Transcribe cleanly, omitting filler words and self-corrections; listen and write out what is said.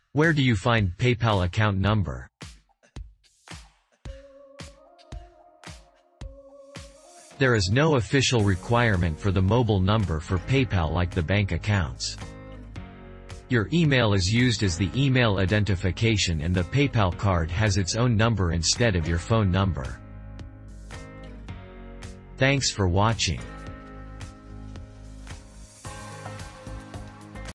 Where do you find PayPal account number? There is no official requirement for the mobile number for PayPal like the bank accounts. Your email is used as the email identification and the PayPal card has its own number instead of your phone number. Thanks for watching.